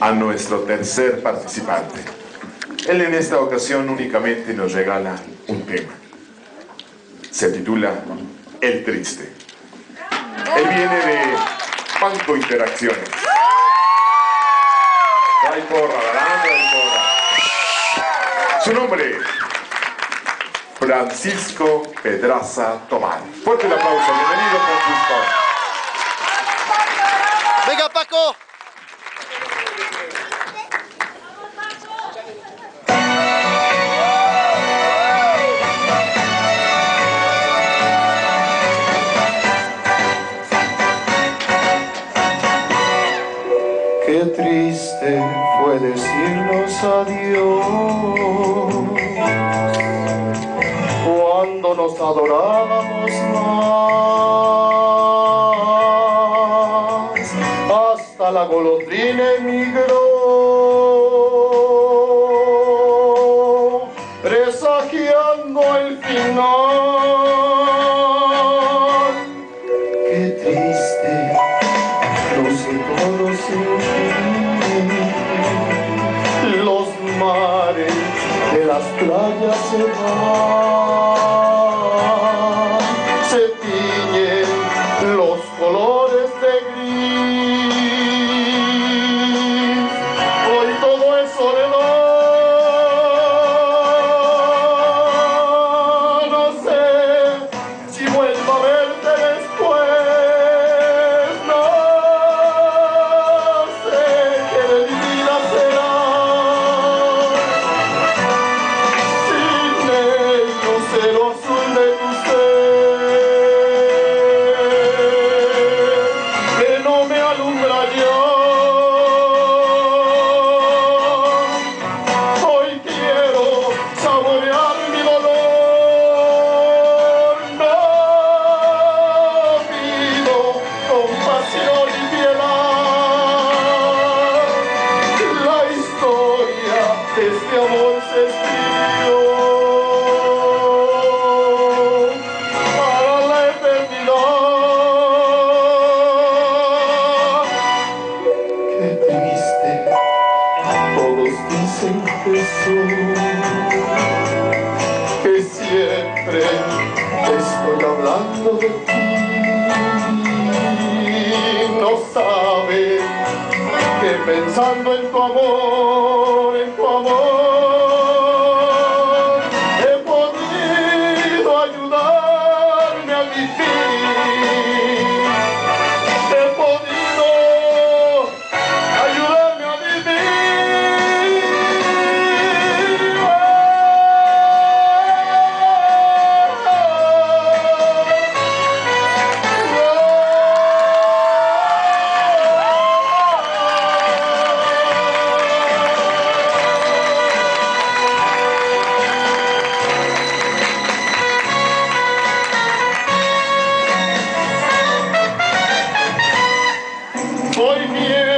a nuestro tercer participante. Él en esta ocasión únicamente nos regala un tema. Se titula El Triste. Él viene de Banco Interacciones. Trae porra, ¿verdad? Trae porra. Su nombre, Francisco Pedraza Tobar. Fuerte el aplauso. Bienvenido, Francisco. ¡Venga, Paco! Qué triste fue decirnos adiós cuando nos adorábamos más. Hasta la golondrina emigró, presagiando el final. Qué triste, no sé todo sin ti. Los mares de las playas se van, se tiñen los colores de gris. Hoy todo es soledad, no sé si vuelvo a verte después, no sé qué de mi vida será. Sin el lucero azul de tu ser, que no me alumbra ya. Hoy quiero saborear mi dolor. No pido compasión y piedad. La historia de este amor se escribió para la eternidad. Qué triste, todos dicen que soy, que siempre estoy hablando de ti. No sabes que pensando en tu amor, he podido ayudarme a vivir. He podido ayudarme a vivir. Hoy quiero